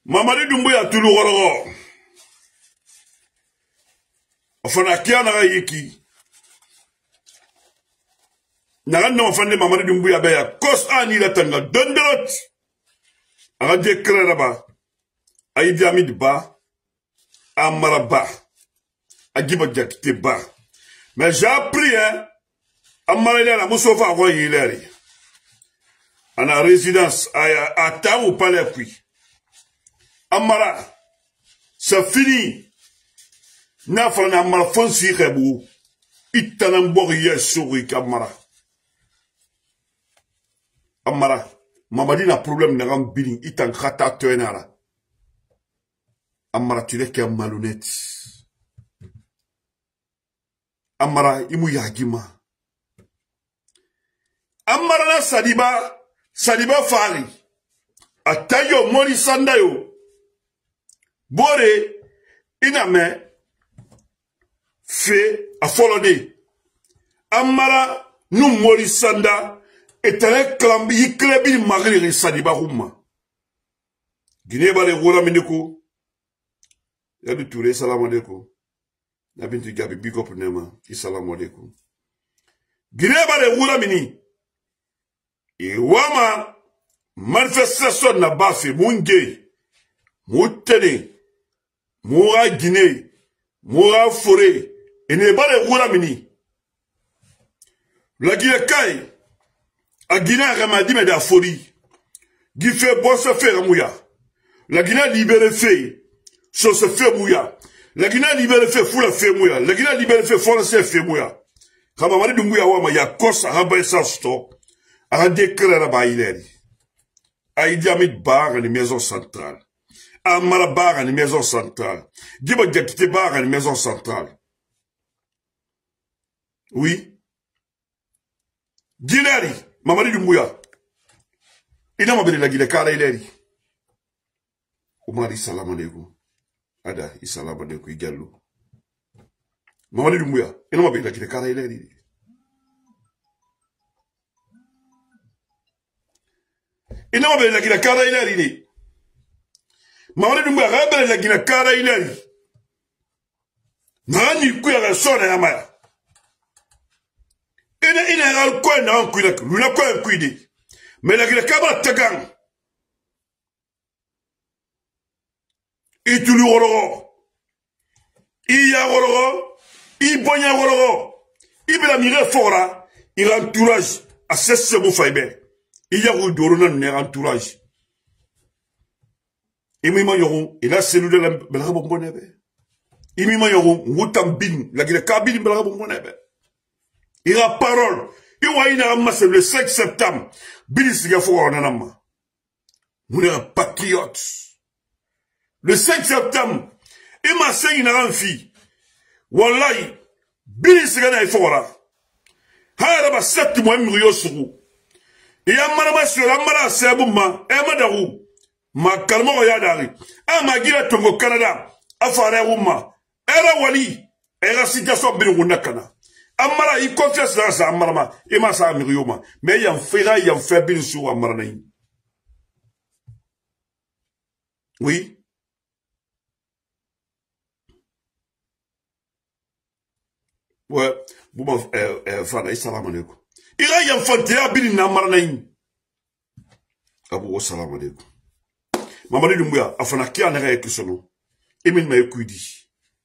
Mamadi Doumbouya tulu gorogo. Ofana kia naga yiki. Naga no fande Mamadi Doumbouya beya kos ani la tanga dondorot. Aga dekre ba. Aïdi Amid ba. Amara ba. Agiba Jakite ba. Mais j'ai appris hein. Amara la Moussofa a voyé l'air. En la résidence à Taou ou pas les puits. Amara, c'est fini. N'a pas Amara fonci rebou. Itanambori souri Amara. Amara, Mamadi n'a problème n'a rambini. Itan khata tuenara. Amara tu n'es qu'un malhonnête. Amara imu yagima. Amara na Sadiba fari. Atayo mori sandayo. Bore, iname, fe, a folode. Amara, nou mori sanda, etane klambi, yiklebi magri Sadiba huma. Gineba de wura mineko. Yadu Touré, salam alaikum. Nabintu Gabi, big up nema, salam alaikum. Gineba de wura mini. Iwama, manifestation na bafe, munge, mutene, moura Guinée, moura forêt, et ne pas les roula mini. La Guinée Kai, a Guinée Ramadi mais d'afori, qui fait bon se faire mouya. La Guinée libéré fait, so se fait mouya. La Guinée libéré fait fou la fait mouya. La Guinée libéré fait français fait mouya. Quand Mamadi Doumbouya wama ya kos a rabat sa sto, a décret la baïleri. Aïdi Amid bar à la maison centrale. Amara bar à la maison centrale. Giba Jakite bar à la maison centrale. Oui. Guileri, Mamadi Doumbouya. Il n'a pas de la Guinée Kara Ileri. Omar salam alaikum. Ada, salam alaikum, Igalou. Mamadi Doumbouya. Il n'a pas de la Guinée Kara Ileri. Il n'a pas de la Guinée Kara Ileri. Mamadi Doumbouya rabele la Guinée Kara Ileri. Nani kuya sona ya maya. Ina gal ko na an kuya luna ko en kuyidi. Mais la Guinée Kara tagang. Itulu gorogo. Iya gorogo. Ibonya gorogo. Ibela mire fora. Il entourage à cesse bu faibe. Iya ru dorona ne entourage. Imima yoron, il a cellule de la belga bombonebe. Imima yoron, wutam bin, la Guinée Kabine belga bombonebe. Il a parole. Il a une amasse le 5 septembre. Bilis gafo onanama. Vous êtes un patriote. Le 5 septembre, il m'a saigné une fille. Wallahi, Bilis gana fora. Haraba 7 mois mriyo suru. Il y a marama sur la mara sebuma, et madaru. Ma kalmo ya dari ama gira tongo Canada afara umma era wali era situation bi nguna kana amara I confiance dans sa amarama e ma sa amirioma mais yam fera yam faible sur amarana. Oui, ouais buma fana salam alaikum ira yam fantia bi na amarana abu salam alaikum. Mamadi Doumbouya, afana kia nega ekisono. Emin ma ekuidi.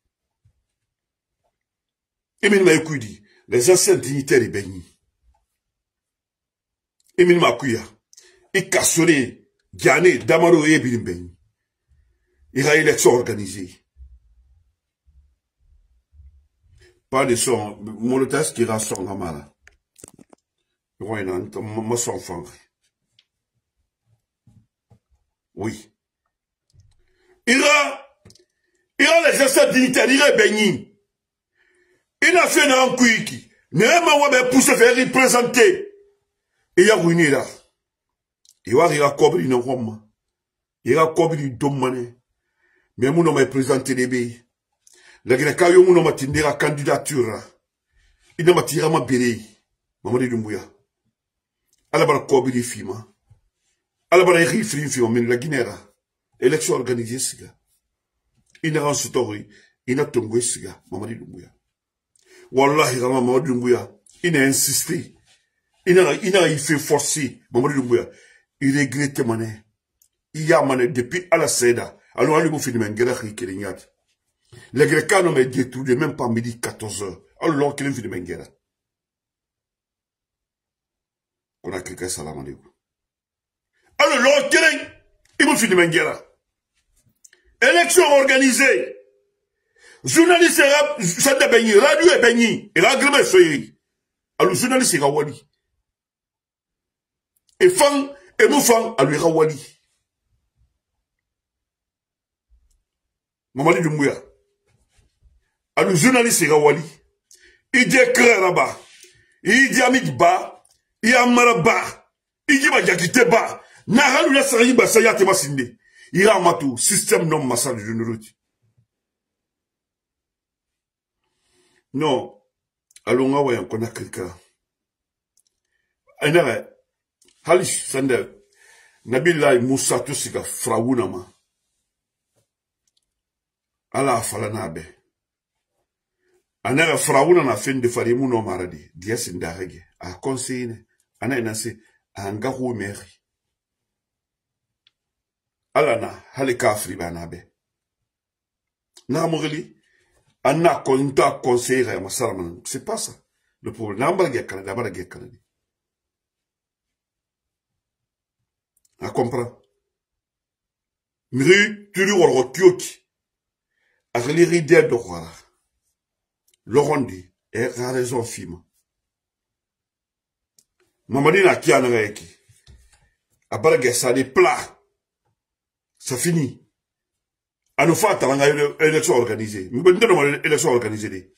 Emin ma ekuidi. Les anciens dignitaires y béni. Emin ma kuya. Ikasone, Giane, Damaro et Bilimben. Il y a élection organisée. Pas de son, mon test qui rassure la mala. Moi, son enfant. Oui. Il y a les anciens dignitaires, il y a béni. Il a fait un kuiki. Néanmoins, on va pousser faire représenter. Il y a ruiné là. Il y a cobre in Rome. Il y a cobre in Domane. Mais mon homme est présenté les bébés. La Guinée Kayo, mon homme a tenu la candidature. Il n'a pas tiré ma béré. Mamadi Doumbouya. À la barre cobre de fima. À la barre rifle, mais la Guinée. élection organisée siga ina ran sutori ina tongwe siga Mamadi Doumbouya wallahi rama Mamadi Doumbouya ina insisté ina il fait forcer Mamadi Doumbouya il regrette mané il y a mané depuis à la Seda alors on lui fait une guerre qui kirignat les Grecs n'ont détruit même pas midi 14h alors qu'il fait une guerre on a quelqu'un salam alaikum alors l'autre il me fait une guerre élection organisée journaliste ça de Benny radio et Benny et l'agrément soyez alors journaliste est Rawali et fan et moufan à lui Rawali Mamadi Doumbouya alors journaliste est Rawali il dit Kraraba il dit Amid Ba il Amara Ba il dit Bajakite Ba Nahalu la Sari Basaya Temasinde il y a un système non massal de l'autre. Non, allons à voir qu'on a quelqu'un. Aïnare, Halish Sander, Nabila Moussa Tussiga, Fraounama. Allah Falanabe. Anara Fraouna na fin de Farimouno Maradi, Dias Indarege, a conseillé, Ana Nase, a Angarou Meri. Alana, hali kafri banabe. Na mogli, anna konta conseiller ya masaraman. C'est pas ça. Le problème, n'amba gekala, d'abord gekala. A comprend. Miri, tu lui woro kyoki. A reliri de wara. Lorondi, et a raison fima. Mamadi na kiana reki. A barage sa des plats. Ça finit. À nous faire une élection organisée. Nous avons une élection organisée.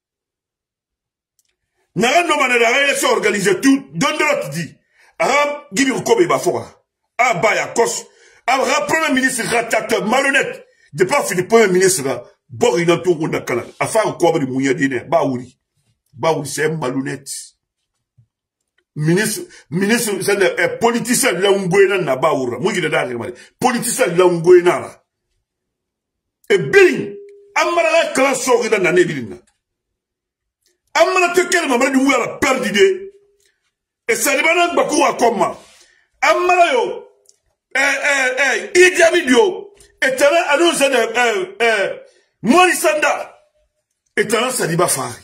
Nous avons une élection organisée. Tout, donne de l'autre dit. Arab, Gibi Rukobe Bafora. Abaya Kos. Arab, premier ministre, ratateur, malhonnête. De pas finir premier ministre, Borinato Rundakana. Affaire Kobe de Mouyadine. Baouri. Baouri, c'est un malhonnête. Ministre, c'est politicien de la Ungwena na Baoura. Moi, je l'ai politicien de la Ungwena. Et Biling, Amara Klan sort dans l'année Biling. Amara Tekel, Mamadi Doumbouya a perdu d'idée. Et ça dépend de Bakou à comment. Amara yo, Idi Amin yo, et t'as là, annonce Morisanda, et t'as là, Saliba Fari.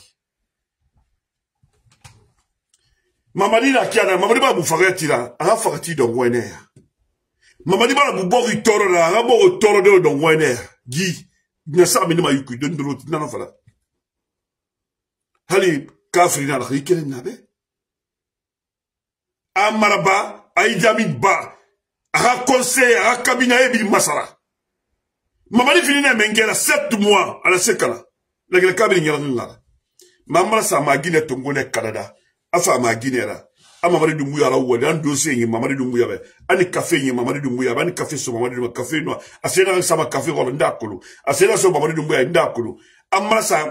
Mamadi na kiana, Mamadi ba bufare tira, ara farati don wener. Mamadi ba bubori toro la, ara bo toro de don wener. Gi, na sa minima yuku don dolo na fala. Hali kafri na rikele nabe. Amaraba, aidamid ba, ara conseil, ara cabinet bi masara. Mamadi finina mengela 7 mois à la sekala. La gele kabini nyala. Mamara sa magine tongone Canada. Afa ma Guinera, a Mamadi Doumbouya la ou un dossier, Mamadi Doumbouya, ani café, Mamadi Doumbouya, ani café sur Mamadi Doumbouya, café noir, a sénat sama café Rolandakolo, a sénat sur Mamadi Doumbouya, Ndakolo, Amrasa,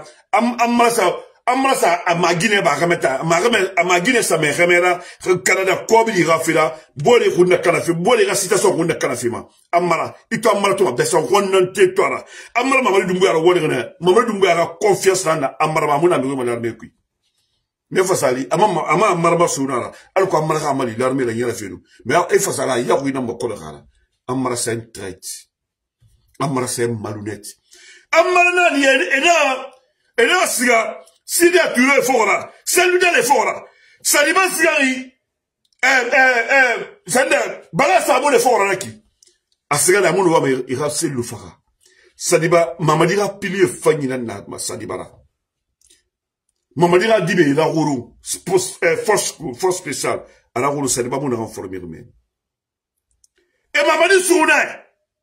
a ma Guinée, a ma Guinée, sa mère, Canada, Kobi, Rafila, Bolé, Runda Canafi, Bolé, la citation Runda Canafima, Amara, ito Amara, toi, Besson, Ronan Tétoire, Amara Mamadi Doumbouya, Mamadi Doumbouya, a confiance dans Amara Mamouna, nous m'avons dit. Mais fasali ama marba sunara alko amara amali l'armée la yara fenu mais e fasala ya ko ina mako la kala amara sen traite amara sen malhonnête amara na ni ena siga sida tué fora celui de l'effort saliba sigari sanda bala sabo le fora naki asiga la munu wa me ira selu fara sadiba mamadira pilier fanyina na sadiba Mamadi a dit, il a roulé, force spéciale, il a roulé, ça n'est pas bon de renforcer. Et Mamadi Souna,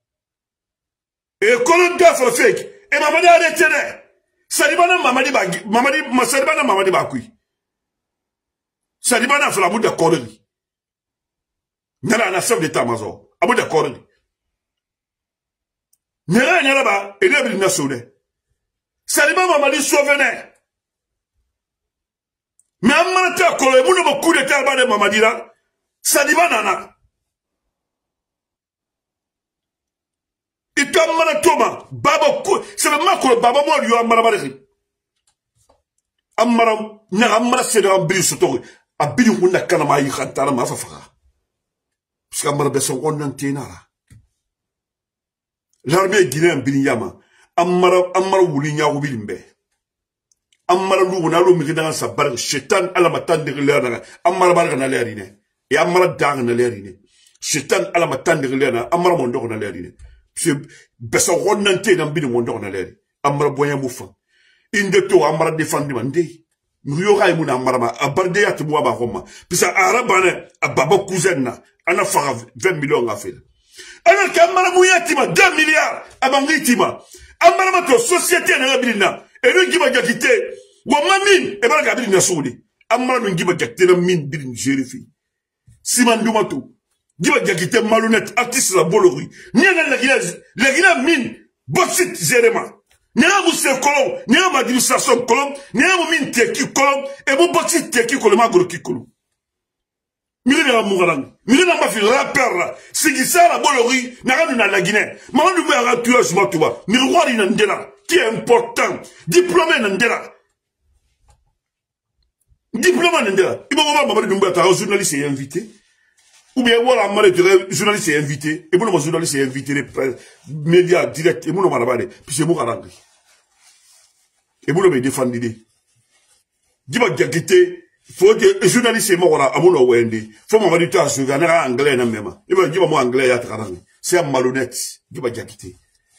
et Colonne Gaffe fake, et Mamadi a retenu. Ça n'est pas Mamadi Bakui. Ça n'est pas la bout de Corée. Nana na chef d'état major, à bout de Corée. Nana là-bas, et là, il n'a sonné. Ça n'est pas Mamadi Sauvenet. Mais amana ta kolo mu no coup de terre de Mamadira ça dit banana kamana toma baba ko c'est le makro baba mo yo amara bari amara na amara c'est dans bri soto abili hunna kana ma yi khantara ma fa fa parce que amara beson on nantenara l'armée guinéenne binyama amara wuli nya wubilimbe amara lu na lu mi dans sa bar shaitan ala matan de lera amara bar na lerine e amara dang na lerine shaitan ala matan de lera amara mon do na lerine c'est beson on nantenara bili mon do na lerine amara boya mufa inde to amara defandi mande Muriyo ga imuna marama abarde ya tuwa ba homa pisa arabane ababa cousin ana fara 20 millions afel ana kamara muyatima 2 milliards abangitima amara to société na ngabilina eno giba jakite wa mamin e baraga bilina soudi amara no giba jakite na min bilin jerifi simanduma to giba jakite malhonnête artiste la bolori nyana la gina min boxit zerema Nera muse kolom, nera ma administration kolom, nera mo min teki kolom, e mo boxi teki kolom ma goro ki kolom. Mire na mugarang, mire na ma fi rapper, sigisa la bolori, na na la Guinée. Maman nous met à tuer ce matuba. Miroir in ndela, qui est important, diplômé ndela. Diplômé ndela. Il m'a maman nous met à journaliste et invité. Ou bien voilà, journaliste est invité, et mon journaliste est invité, les médias directs, et mon marabade, puis c'est mon garant. Et mon me défendre l'idée. Dis-moi, gagité, faut que journaliste est mort à mon OND, faut m'en dire à ce gars, anglais, non même. Et ben, dis-moi, anglais, à travailler. C'est un malhonnête. Dis-moi, gagité.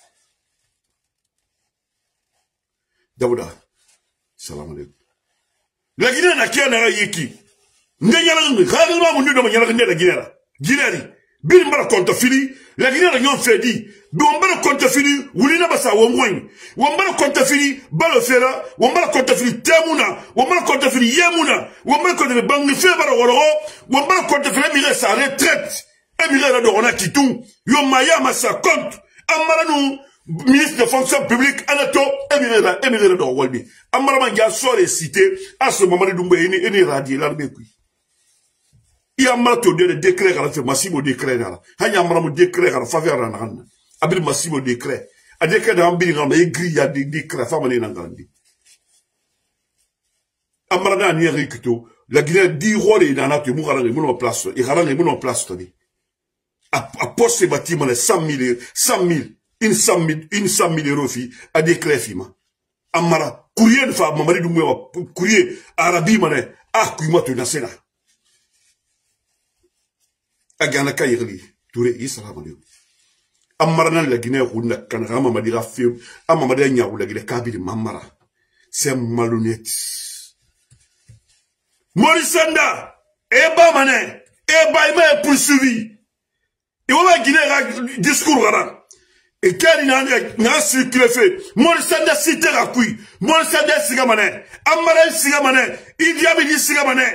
Daouda. Salam alaikum. La Guinée n'a qu'un yeki. Ndeyala khadima mu ndo manyala ngela ginera gineri bil mbara konta fili la ginera nyon fedi do mbara konta fili wulina basa wongwany wo mbara konta fili balo fera wo mbara konta fili temuna wo mbara konta fili yemuna wo mbara konta bangi febara woro wo mbara konta fili mi sa retraite e mi la do ona kitu yo maya masa compte amara nu ministre de fonction publique anato e mi la do wolbi amara manga sore cité à ce moment de dumbe eni radier l'armée puis il y a mato de décret à la fait massimo décret là hanya maramu décret à la faveur na ngana abil massimo décret a décret d'ambi ngamba e grille ya décret fama ni ngandi amara na ni rikito la Guinée di rôle dans la mu garanga mu no place e garanga mu no place toni a poste bâtiment 100 000 une 100 000 euros fi a décret fima amara courrier de fa mamari du mo courrier arabi mané a ku mato na sena agana kayirli touré islam alaikum amarana la Guinée hunna kan rama madira film amma madira nyawu la Guinée kabili mamara c'est malhonnête Morisanda eba mané eba ima poursuivi et wala Guinée discours gara et kani na circuler fait Morisanda cité rakui Morisanda siga mané amara siga mané Idi Amin siga mané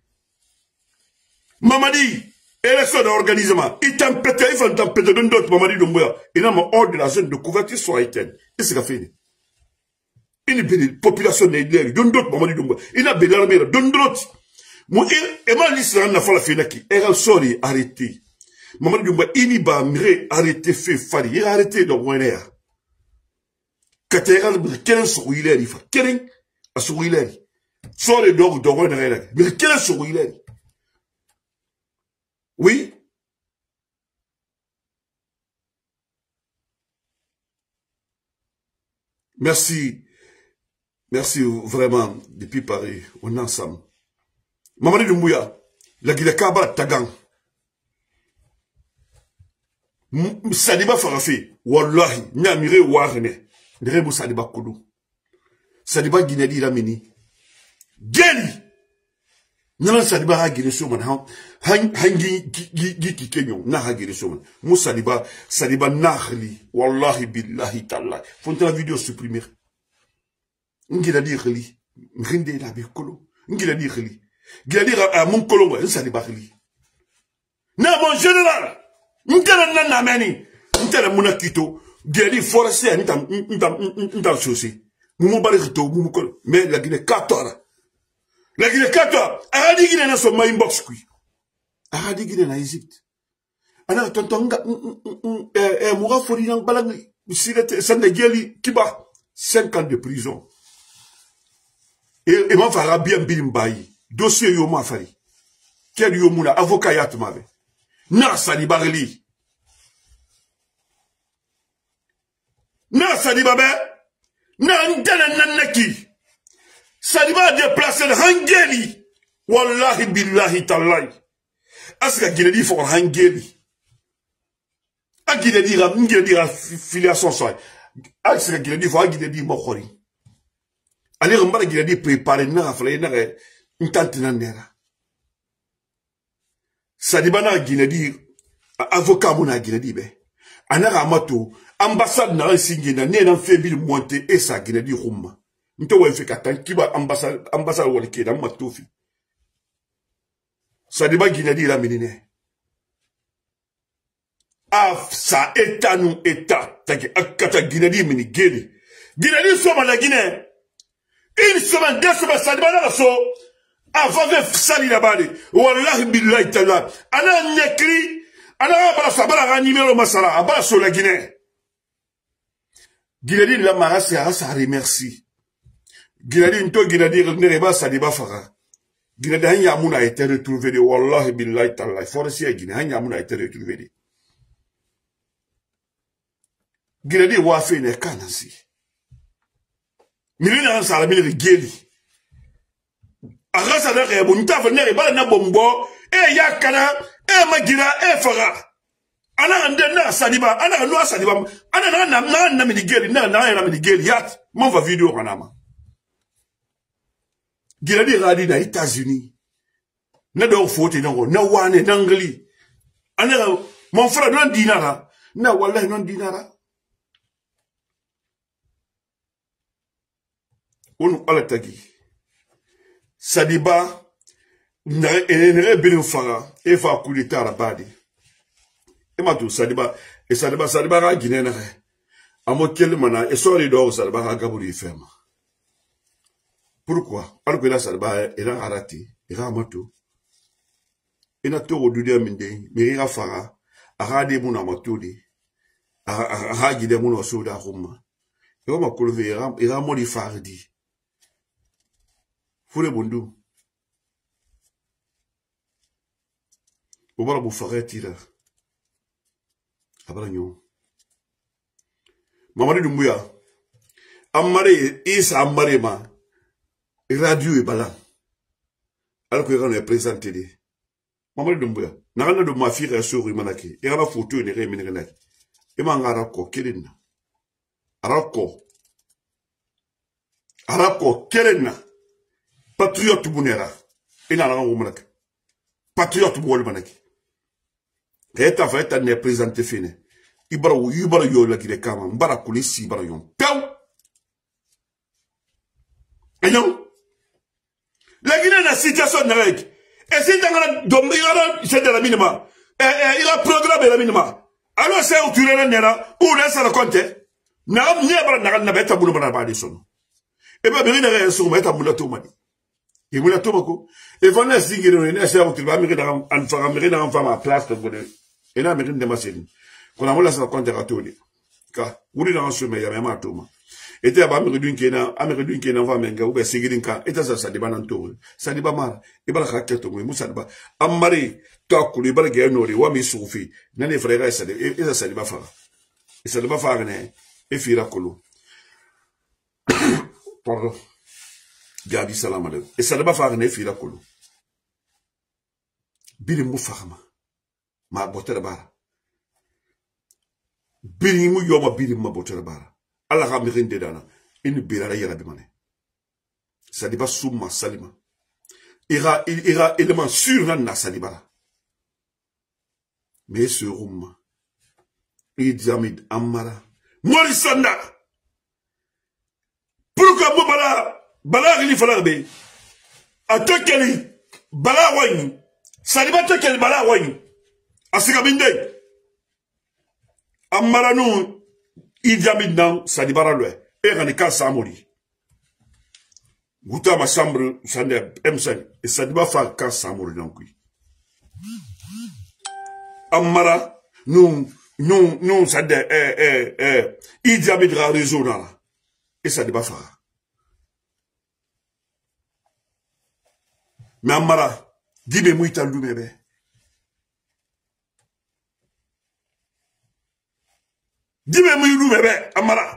Mamadi élection d'organisation, il tempête, il faut tempête d'un d'autres, Mamadi Doumbouya, il a mon ordre de la zone de couverture sur Haïtienne. Et c'est ce qu'il fait. Il y a une population d'Aïdler, d'un d'autres, Mamadi Doumbouya, il a une l'armée, d'un d'autres. Moi, et moi, l'Israël n'a pas la fin qui, elle a sorti, arrêté. Mamadi Doumbouya, il n'y a pas arrêté, fait fari, il a arrêté dans mon air. Quand il y a quel sourire, il fait, quel sourire, soit les dogs dans mon air, mais quel sourire. Oui. Merci. Merci vraiment depuis Paris. On est ensemble. Mamadi Doumbouya, la Guinée Kaba Tagang. Sadiba Farafi, Wallahi, Nyamire Warne, Nremo Sadiba Koudou. Sadiba Guinée di Lamini. Geli! Nana Sadiba ha Guinée Soman, hangi ki kenyon, na ha Guinée Soman. Mou Sadiba nahli, Wallahi billahi tallah. Faut la vidéo supprimer. Ngila di khli, nginde la bi kolo. Ngila di khli. Ngila di a mon kolo, Sadiba khli. Na mon général! N'tela nana meni, n'tela munakito, geli forestier, n'tam chaussé. Moumo barito, moumo kolo. Mais la Guinée 14. La Guinée 14. Aradi Guinée na son inbox kui. Aradi Guinée na Égypte. Ana tontonga, moura fori nang balangi. Sandegeli Kiba, 5 ans de prison. Et m'en fera bien Bilimbayi. Dossier Yoma Fari. Quel Yomuna, avocat Yatmabe. Na Salibareli. Na Salibabe. Na Ndana Nanaki. Saliba a déplacé le Hangeli. Wallahi billahi tallahi. Aska Guinée for Hangeli. A Guinée dira filiation soy. Aska Guinée for Guinée Mokhori. Allez, on va Guinée préparer na affaire na ntante na nera. Saliba na Guinée avocat mon na Guinée be. Anara amato ambassade na singina ne na febil monter et sa Guinée Roma. Nto wa fika tan kiba ambassade wala ke da matofi. Saliba Guinée la menine. Ah, ça état nous état. Taki akata Guinée mini geli. Guinée soma la Guinée. Une semaine, 2 semaines, Saliba na so. Avant de sali la bade. Wallahi billahi ta'ala. Ana nekri. Ana abala sabala numéro masala. Abala sur la Guinée. Guinée la marase a sa remercie. Guinée nto Guinée ne Saliba fara. Guinée Hanyamuna a été retrouvé de Wallahi billahi ta'ala. Forestier Guinée Hanyamuna a été retrouvé de. Guinée wa fait ne kanasi. Milina ansala mili geli. Arasa na rebo ntafa na reba na bombo e yakana e magira e fara. Ana ande na Saliba, ana no Saliba. Ana na mili geli na mili geli yat. Mon va vidéo kanama. Guinée radi na États-Unis. Na do fote na wane nangli. Ana mon frère non dinara. Na wallahi non dinara. On alatagi. Saliba n'aurait bien fara et fa coup d'état à la bade. Et matou Saliba a Guinée n'a rien. À mon quel mana et soit les dors Saliba a Gabouri ferme. Pourquoi? Alors que là Saliba est là raté, il a matou. Il n'a tout redoublé à minde, mais il a fara, a radé mon amatoudi, a guidé mon osoda Roma. Et on m'a colvé, il a modi fardi. Foule bondu. Obara boufare tira. Abara nyon. Mamadi Doumbouya. Amare, Isa Amare ma. Radio et balan. Alors que l'on est présenté de. Mamadi Doumbouya. N'a de ma fille sur Rimanaki. Et à la photo, il est réminé. Et m'angarako, Kelena. Arako. Kelena. Patriote bunera. Et n'a rien au patriote bol manaki. Et ta fait à ne présenter fine. Ibara yo la gire kama. Mbara kulisi ibara yon. Pew! Et non? La Guinée na situation na règle. Et si t'as dombi c'est de la minima. Il a programmé la minima. Alors c'est où tu l'as nera. Où laisse la compte. Na n'ebra na beta bulu bana ba de son. Et ba biri na réaction meta bulu to mani. Et vous l'avez tout et vous n'avez pas dit que vous n'avez pas place de vous. Et là, vous n'avez pas dit qu'on a laissé la compte à tout. Car vous n'avez pas dit que vous n'avez pas dit et tu as pas dit que vous n'avez pas dit que vous n'avez pas dit que vous n'avez pas dit ça débat dans tout. Ça débat mal. Et bien, la carte, vous savez pas. Amari, toi, vous n'avez pas dit que vous n'avez pas dit que vous n'avez pas dit que ça débat faire. Et ça débat faire, et fira colo. Pardon. Gabi salam alaikum. Et ça ne va pas faire un effet la colo. Bili moufarma. Ma botte de bara. Bili mou yoma bili ma botte de bara. Allah a mirin de dana. Une bira la yara bimane. Ça ne va souma salima. Ira élément sûr na salibara. Mais ce rouma. Idjamid Amara. Morisanda. Pourquoi Moubala? Bala li falarbe atokeli bala wani Saliba tokeli bala wani asika binde amara nu idjamid nan Saliba ralwe e gani ka samori guta ma chambre sande M5 et Saliba fa ka samori nan kui amara nu Nous, ça de, il dit à mettre réseau là. Et ça débat faire. Mais Amara, dis-moi, moi, t'as lu, bébé. Dis-moi, moi, lu, bébé, Amara.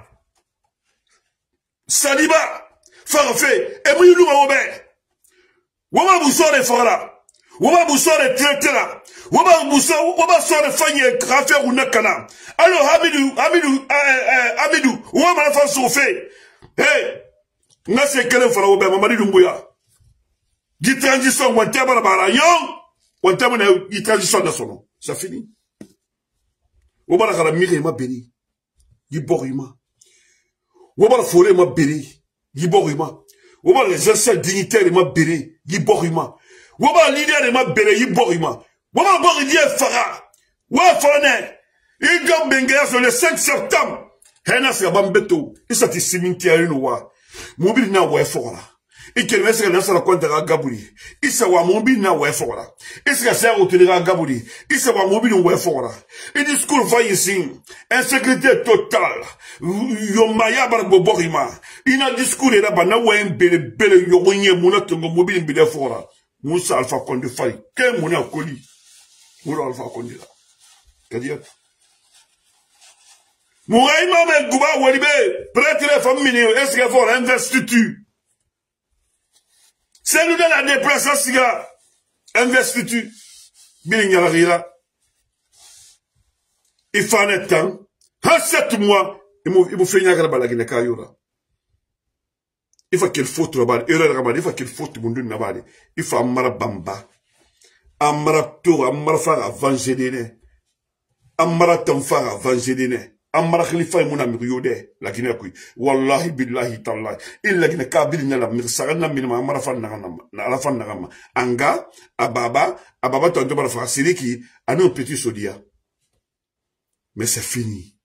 Saliba, Farafé, et moi, lu, bébé. Wama vous sort les forats. Wama vous sort les traités là. Wama sort les fanniers, raffaire ou nakana. Alors, Hamidou, wama la face au fait. Hey, n'a c'est quel fera au Mamadi Dumbuya. Dit transition, ou un terme à la barayon, ou un terme de transition de son nom. Ça finit. Wama la mire ma béni. Yiborima. Wama la forêt ma béni. Yiborima. Wama les anciens dignitaires ma béni. Yiborima. Wama leader ma béni. Yiborima. Wama bori die fara. Wa fane. Il Benga sur le 5 septembre. Hena se bambeto. Isa ti cimetière noa. Mobile na wa fora. Et quel messe que dans la compte à Gabouli. Isa wa mobile na wa fora. Isa sa retenir Gabouli. Isa wa mobile wa fora. Et discours va ici. Insécurité totale. Yomaya barbo borima. Ina discours là bana wa bele yoronye mona tongo mobile bile fora. Moussa Alpha Condé fari. Quel mona koli. Moussa Alpha Condé là. Kadia. Mouraïma men Gouba Walibé, prêtre famille, est-ce qu'il faut l'investiture? C'est nous de la déplacement, siga, investiture. Bien, il y a la rira. Il faut un temps, en 7 mois, il faut finir à la balagine Kayura. Il faut qu'il faut trouver, il faut qu'il faut tout le monde, il faut amara bamba, amara tour, amara fara avancer, amara tamfara avancer. Amara khalifa muna miyode la Guinée kui wallahi billahi tallahi illa Guinée kabili na la mirsara na minima amara fan na ala fan na anga ababa tonto bala fa siriki anu petit sodia mais c'est fini.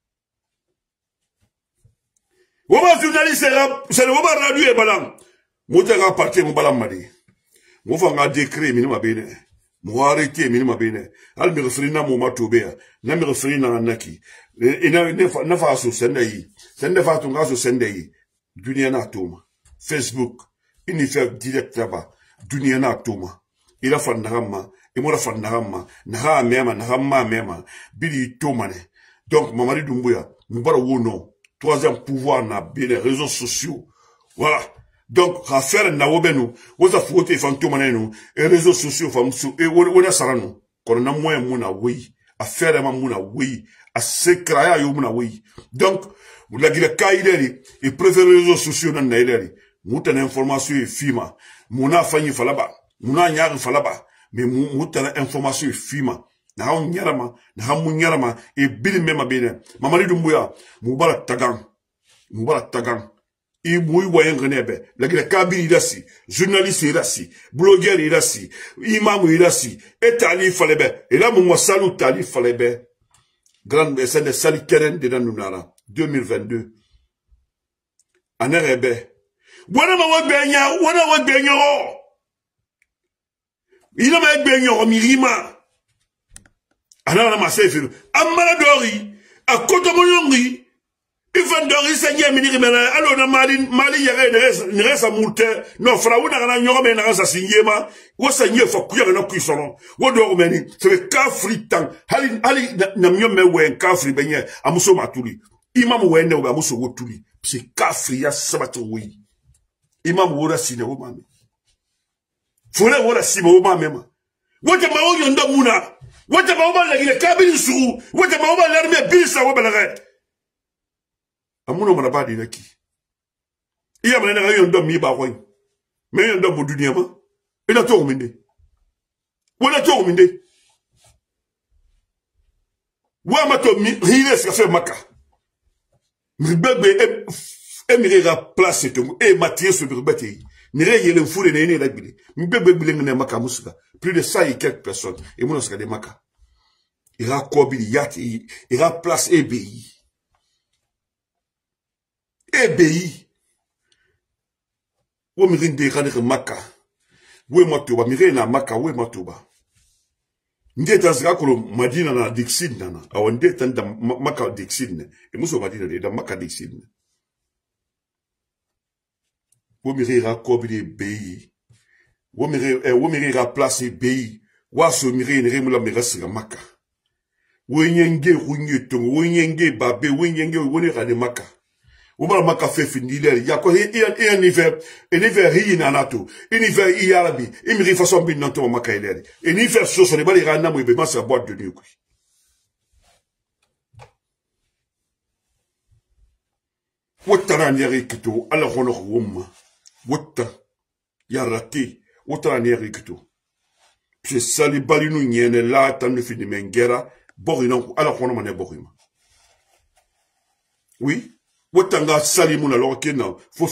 Wama journaliste c'est le wama radio e balam motera parti mo balam madi mo fa nga décret minima bene mo arrêté minima bene al mi refrina mo matobea na mi refrina naki na fa so sendai sende fa tunga so sendai dunia na toma Facebook ini fait direct là-bas dunia na toma ila fa ndama imora fa ndama na ha mema na ha ma mema bili toma ne donc Mamadi Doumbouya mbara wono troisième pouvoir na bien les réseaux sociaux voilà donc affaire na wobenu woza fuote fantoma nenu et réseaux sociaux famsu et wona sarano kono na moyen muna wi affaire ma muna wi a sekraya yo muna wi donc la gila kaideri et préfère les réseaux sociaux na naideri muta na information e fima muna fanyi falaba muna nyar falaba mais muta na information e fima na ha nyarama na ha munyarama e bil mema bene Mamadi Doumbouya mubara tagan i mui wayen renebe la gila kabiri irasi journaliste irasi blogueur irasi imam irasi et tali falebe et là mon salut tali falebe grande scène de sali keren de nanunara 2022 anerebe wana wa benya ina ma benya mirima anana ma sefiru amara dori akoto moyongi Ifan dori seigneur miniri mena alo na mali yare ne resa multe no fra wona na nyoro mena resa singema wo seigneur fa kuya na kuisono wo do meni se ka fritan hali na myome we ka fri benye amuso matuli imam we ne wo amuso wo tuli se ka fri ya sabato wi imam wo rasine wo mame fole wo rasime wo mame ma wo te ma wo yondo muna wo te ma wo ba la ile kabili suru wo te ma wo ba l'armée bilsa wo balaga amuno manaba di naki iya mena nga yondo mi ba koy me yondo bo dunia ma ina to minde wala to minde wa ma to mi hire ska fe maka mi bebe emirera place to e matie so birbete ni re yele fure ne la bile mi bebe bile ne maka musuka plus de 100 et quelques personnes et mon ska de maka ira kobili yati ira place EBI EBI wo mi rinde kana maka we matoba mi rena maka we matoba Ndeta sika kolo Madina na Dixid nana. Awa ndeta nda maka Dixid ne. E muso Madina de da maka Dixid ne. Womire ra kobide beyi. Womire ra place beyi. Waso mire ne remula mira sika maka. Wenyenge runye tongo. Wenyenge babe. Wenyenge wone rade maka. Oubara maka fe finile. Yako un hiver hi nanato. Un hiver hi arabi. Imiri façon bin nanto maka ileri. Un hiver soso ne bali rana mo ibe masa boîte de nuit. Wotara nyeri kito. Ala hono wumma. Wota. Yarate. Wotara nyeri kito. Pse sali bali nu nyene la tanu fini mengera. Bori non. Ala hono mane borima. Oui. Wotanga sali mouna lokena faut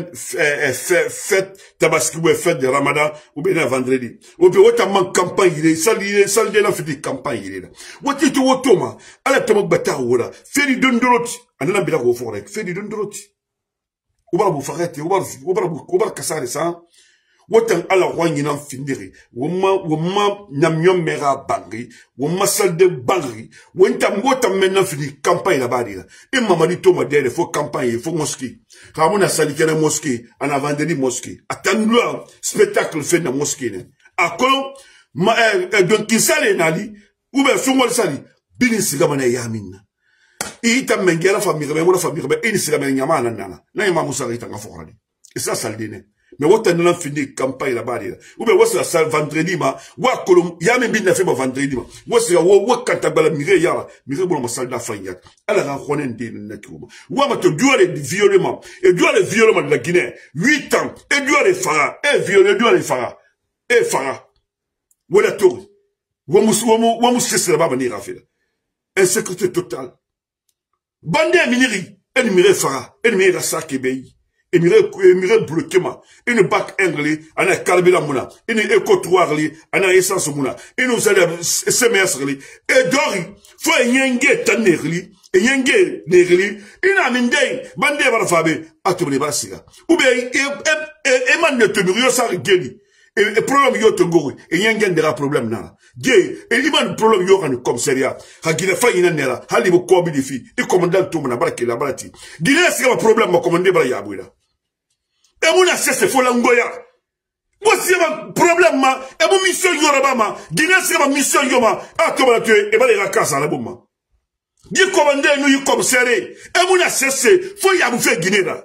fête tabaski ou fête de Ramadan ou bien vendredi ou bien wotama campagne il sali de la fête campagne il là woti to wotoma ala tomo bata wala feri dondoroti anana bila ko forek feri dondoroti ubara bu farete ubara kasare sa wotan ala wanyi nan findiri woma nyamnyom mera bangi woma salde bangi wotam maintenant fini campagne la badira et mamadi to modèle faut campagne faut mosquée ramona salikere mosquée en vendredi mosquée attendua spectacle fait na mosquée ne akolo donc kisale nali ou ben songol sali bini sigamana yamina ita mengera famille be mo famille be ini sigamana nyamana nana na imamu sarita ngaforadi et ça saldine. Mais vous avez une fini campagne là-bas. Ou bien vous avez vendredi, vous avez y'a même bien fait vendredi. Vous avez quand t'as miré y'a miré bon ma salle d'affaires. Alors on connaît des nettoiements. Vous avez dû aller violemment et dû aller violemment de la Guinée 8 ans et dû aller Farah et violer dû aller Farah et Farah. Voilà tout. Vous c'est là-bas venir à faire. Insécurité totale. Bandé miniri et miré Farah et miré Sakebei. Emire bloquement. Une bac anglais, on a carburant mouna. Une éco-trottoir li, on a essence mouna. Une nous a SMS li. Et dori, faut yenge tanerli, et yenge nerli. Une amindei, bandé barafabe, atobli barasiga. Ou bien, eman ne temurio sa geli. Et problème yo tongori, et yenge ndera problème na. Gay, et iman problème yo kan commissariat. Ha gile fa ina nera, hali bo kobi di fi. Et commandant tout mona baraki la barati. Gile c'est un problème ma commandé bara yabuila. Et mon assesse faut l'angoya. Moi c'est un problème ma, et mon mission yoraba ma, Guinée c'est ma mission yoma, ah comment tu es, et ben les racasse à la bombe. Dis commandé nous y commissariat, et mon assesse faut y avoir fait Guinée là.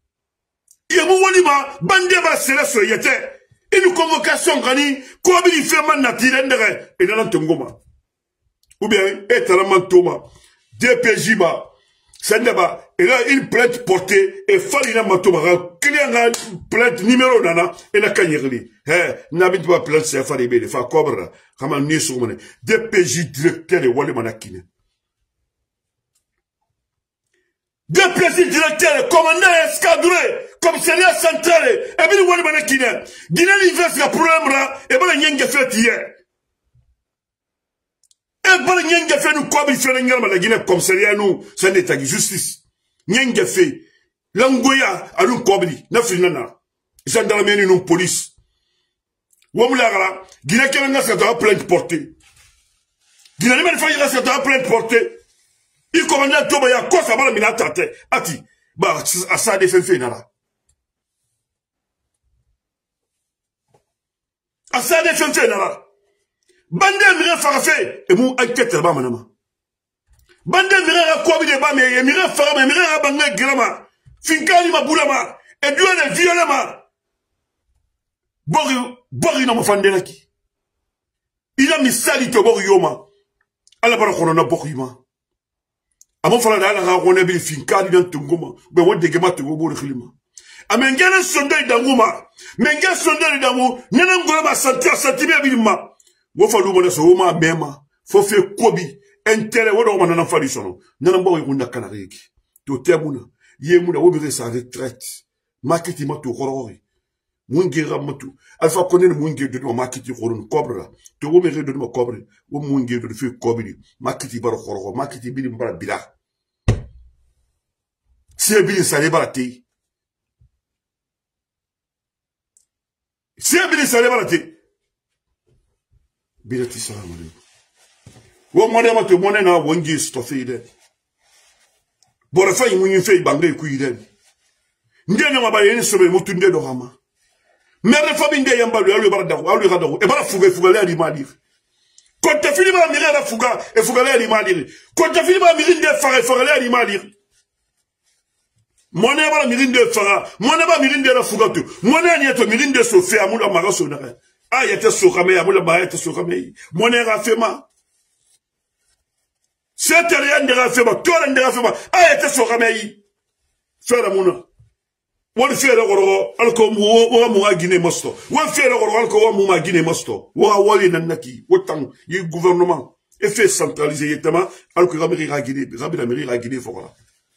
Et mon walima, bandé va se laisser yete. Une convocation gani, quoi il fait man natirendere, et dans l'antongoma. Ou bien, et talaman toma, DPJ ma, Sandaba, et là, une plainte portée, et Falina Matoma, client plainte numéro nana, et la cagnerie. N'habite pas plainte, c'est Falibé, les fa cobra, comme un nez sur mon DPJ directeur de Wale Manakine. DPJ directeur, commandant escadré, commissariat central, et bien Wale Manakine. Guinée l'hiver, la problème, et bien la nyenge fait hier. Et bien, n'y a fait nous quoi, il fait la Guinée comme c'est nous, c'est un état de justice. N'y a fait l'angoya à nous kobli, n'a fait nana. Gendarmerie non police. Wamulagara, Guinée qui n'a pas plainte portée. Guinée n'a pas plainte portée. Il commande à Toba, il y a quoi ça va la minatate. Ati, bah, à ça des fait nana. À ça des fait nana. Bande mire farafé et mon enquête là-bas manama. Bande mire quoi de ba mais mire farama mire banga grama. Finkali ma boulama et du le violema. Bori na mafandela ki. Il a mis sali to bori yoma. Ala bara kono bokima. Amo fala da la rone bi finkali dan tunguma. Be wode gema to bori khilima. Amengena sondai danguma. Menga sondai dangu nena ngoma santibe bilima. Wofa lumona so ma bema fo fe kobi intérêt wodo ma na fali sono nana mbaw ko nakana reki to temuna yemuna wo be sa retraite marketing matu horori mungira matu alfa konen mungi do marketing horon cobra to wo be do ma cobra wo mungi do fe kobi marketing bar hororo marketing bi mbara bila c'est bi sa le barati c'est bi sa le barati Bilati salam alaikum. Wo mone ma te mone na wonji stofe ide. Bora fa yimunyi fe bangé ku ide. Ndene ma ba yeni sobe mutunde do hama. Mere famille de yamba lu bara dawo alu ga dawo e bara fuga le ali madir. Quand tu finis par mirer la fuga et fuga le ali madir. Quand tu finis par mirer de fara le ali madir. Mone bara mirer de fara, mone ba mirer de la fuga tu. Mone ni to mirer de sofe amula mara sonara. Ah yete sokame amula ba yete sokame. Mone ra fema. C'est rien de ra fema, toi de ra fema. Ah yete sokame yi. Fera mona. Won fere goro alko wo mo Guinée mosto won fere goro alko wo mo Guinée mosto wo wali nanaki wotan yi gouvernement et fait centraliser yetama alko gamiri ga Guinée rabina miri ga Guinée fokola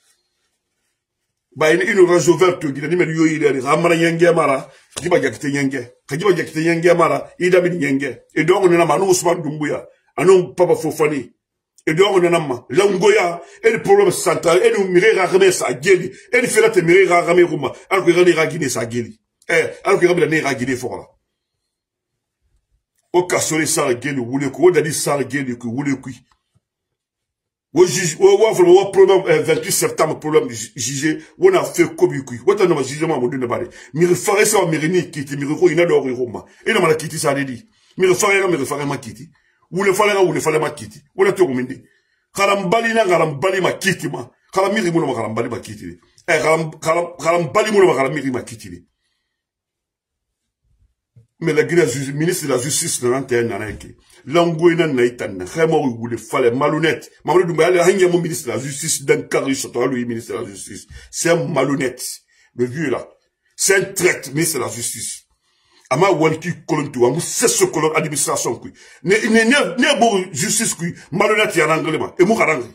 ba une réseau vert Guinée ni men yoyi le ramara yenge mara diba jakite yenge kajiba jakite yenge mara ida bin yenge et donc on na manu Ousmane Doumbouya anon Papa Fofani et donc on a ma langoya et le problème central et nous mirer ramé sa geli et le fait la te mirer ramé ruma alors que rani ragine sa geli alors que rami la ne ragine fora o kasole sa geli wule ko dadi sa geli ko wule kui o juge o problème 28 septembre problème jugé on a fait kobi kui o tano jugement mo de bale mi refare ça mi reni kiti mi ro ina do roma et na mala kiti sa dedi mi refare ma kiti wule fale ma kiti wala to gumindi karambali ma kiti ma karamiri muno ma karambali ma kiti karambali muno ma karamiri ma kiti mais la ministre de la justice n'a pas été l'angoïna n'a été vraiment wule fale malhonnête Mamadou Doumbouya hanya mon ministre de la justice d'un carré surtout lui ministre de la justice c'est un malhonnête le vieux là c'est un traître ministre de la justice ama walki kolontu amu sesso kolon administration kui ne bo justice kui malhonnête ya ranglema e mu garangi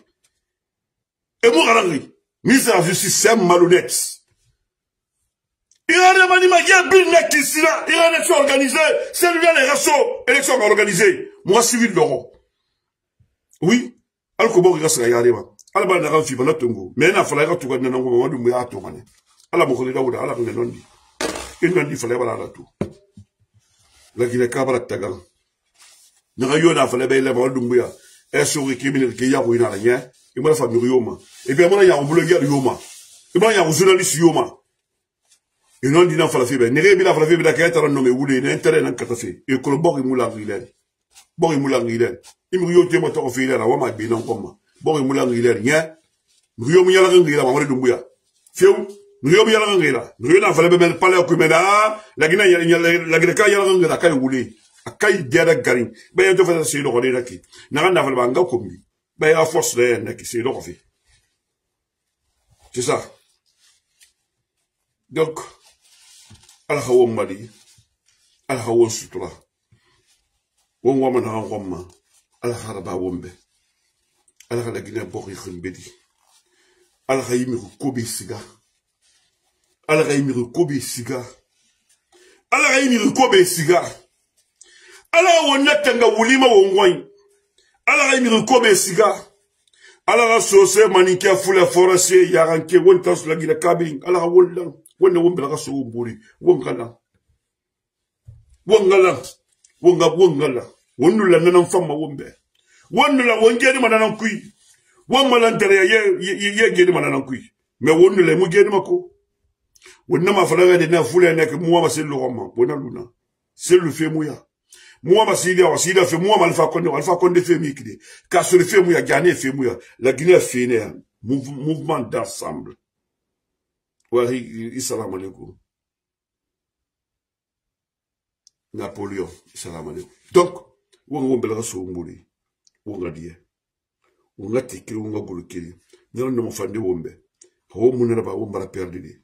ministre de la justice c'est malhonnête il a demandé ma guerre bin na kisina il a élection organisée c'est lui les réseaux élection organisée moi civil d'oro oui alko bo gasa ya reba alba na ranfi bana tongo mais na fala ga tuga na ngo Mamadou Doumbouya to mane ala mo ko dawuda ala ne nondi il nondi fala bala la tout la Guinée kabara tagal nga yona fala bay le Mamadou Doumbouya e so ri kimi ke ya ko ina la nya e mo fa mi yoma e be mo ya ko blogueur yoma e mo ya ko journaliste yoma e non dina fala fi be ne rebi la fala fi be da ka tara no me wule ne intérêt nan ka tafi e ko bori mula ngilen imi yo te mo to fi le na wa ma be nan ko ma bori mula ngilen nya mi yo mu yala ngila Mamadou Doumbouya few Nous na fala be men pale ko meda la Guinée ka yala ngila kay wule akay gera garin ba yo to fa se do ko daki na na fala ba nga ko mi ba ya force de naki se do ko fi c'est ça donc ala hawo mali ala hawo sutura won wa man ha ngomma ala haraba wombe ala la Guinée bokk yi khimbedi ala khayimi ko be siga ala khayimi ko be siga ala wonata nga wulima wongwai ala khayimi ko be siga ala ga sose manikia fula forase yaranke wonta la Guinée kabing ala wolla wonna wombe la so mburi wongala wonnula nanan famma wombe wonnula wongedi mananan kui womala ndere ye gedi mananan kui mais wonnula mu gedi mako wonna ma falaga de na fula nek muwa maselu roma bona luna selu fe muya muwa masida fe muwa alfa konde fe mikide ka sur fe muya gane fe muya la Guinée fait un mouvement d'ensemble Assalamu alaikum. Napoléon, assalamu alaikum. Donc, on va so mbuli. On va dire. On va tekiri, on va golokiri. Nous n'avons pas de wombe. Ho munara ba wombara perdidi.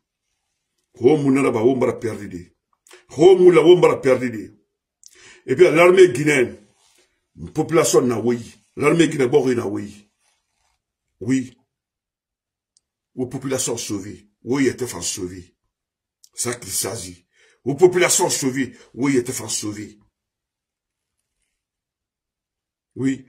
Et puis l'armée guinéenne, population na oui. L'armée guinéenne bori na oui. Oui. Aux populations sauvées. Oui, était fait sauver. C'est ça qu'il s'agit. Aux populations sauvées. Oui, était fait sauver. Oui.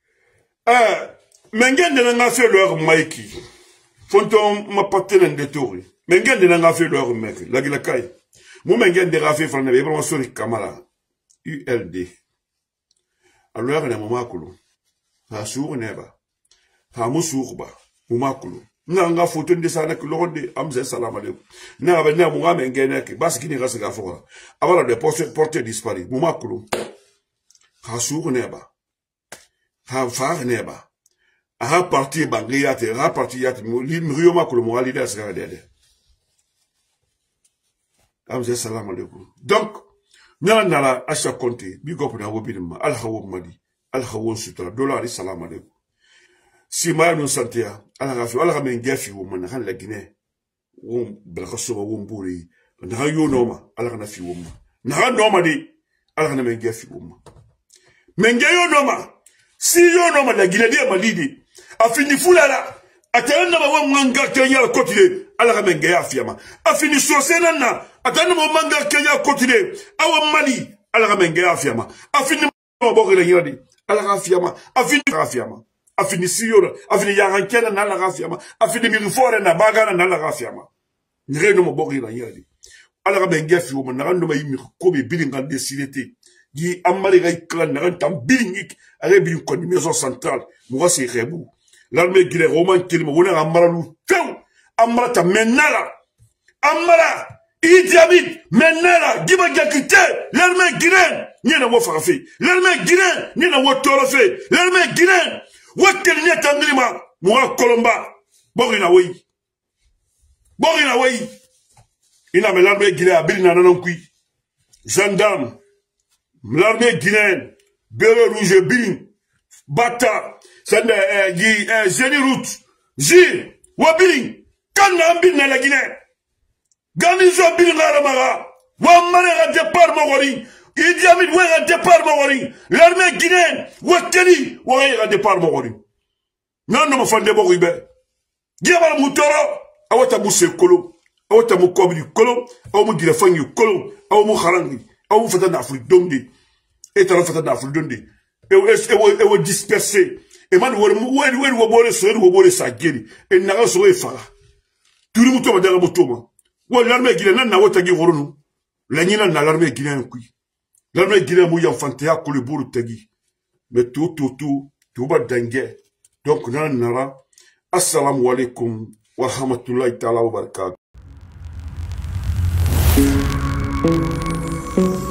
Mengen de n'a fait leur maïki. Fonton m'a pas tenu de tour. Mengen de n'a fait leur mec. La guilakaï. Mon mengen de rafé fan vraiment sur les camarades. ULD. alors na mamakulu ha suur neba ha musuurba mamakulu nga photo de sana que l'onde amze salam alaikum na ba na mu ngame ngene ke bas kini gasa ga fora abala de porter disparu mamakulu ha suur neba ha far neba a parti bangiyate a parti yate mriyo makulu mo ali da saka dede amze salam alaikum donc na nala asha konti bi gop na wo binma al hawo madi al hawo sutra dollar salam alaikum si ma no santia ala ga fi ala ga men gafi wo man han la Guinée wo bla so wo mburi na yo noma ala ga fi wo na noma di ala ga men gafi wo men gayo noma si yo noma la Guinée di malidi afini fulala atana ba wa manga Kenya kotide ala ga men gaya fiama afini sosena na atana ba manga Kenya kotide awa Mali ala ga men gaya fiama afini mo bogere yadi ala ga fiama afini ga fiama afini siyora afini yarankena na la ga fiama afini mi fore na bagana na la ga fiama ngeno mo bogere yadi ala ga men gaya fiama na ndo ma yimi ko be bilinga desilete di amari ga iklan na tam bilingik ale bilin ko maison centrale mo se rebu l'armée guinéenne roman kilima wona amaralu few amarata menala amara Idi Amin menala giba jakite l'armée guinéenne nyena wo farafe l'armée guinéenne nyena wo torofe l'armée guinéenne wakkel nyata ngirima mo kolomba borina wey ina me l'armée guinéenne abilina nanon kui gendarme l'armée guinéenne béré rouge bilin bata sende génie route Gilles wabing kan ambin na la Guinée garnison bin ngaramara wa mane départ mogori Idi Amin wa départ mogori l'armée guinéenne wa keni wa départ mogori non mo fande bogo ibe diabala mutoro awata musse kolo awata mu kobri kolo aw mu dire fangi kolo aw mu kharangi aw mu fatana Afrique dondi et tara fatana Afrique dondi e disperser et man wo bole so wo bole sageri e naga so e fara turi muto ba daga mutoma wo l'armée guinéenne na wota gi horonu la nyina na l'armée guinéenne kui l'armée guinéenne mu yamfante ya ko le buru tagi mais tout ba dangue donc nan nara assalamu alaikum wa rahmatullahi ta'ala wa barakatuh